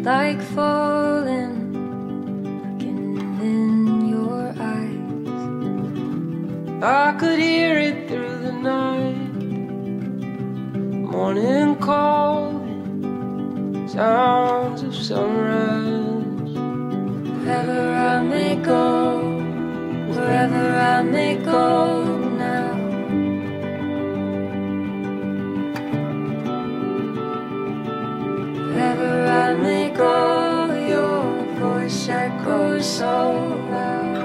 like falling, looking in your eyes. I could hear it through the night, morning calling, sounds of sunrise. Wherever I may go, wherever I may go now. Wherever I may go, your voice echoes so loud.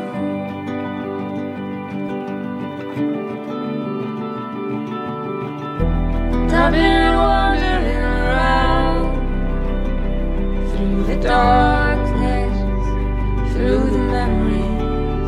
And I've been wandering around through the darkness, through the memories.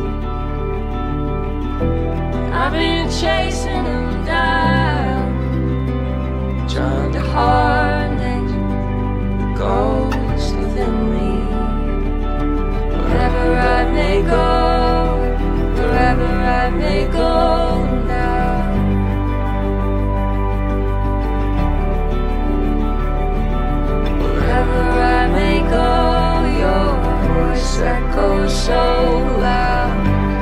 I've been chasing them down, trying to harness the ghost within me. Wherever I may go, wherever I may go now. Wherever I may go, your voice echoes so loud.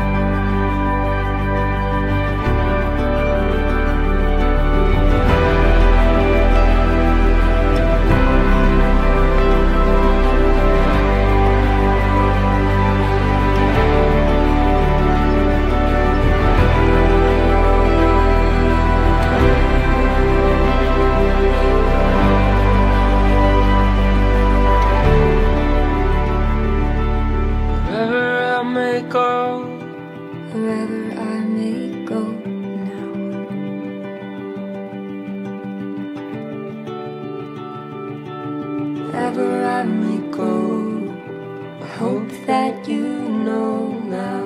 Wherever I may go now. Wherever I may go, I hope that you know now.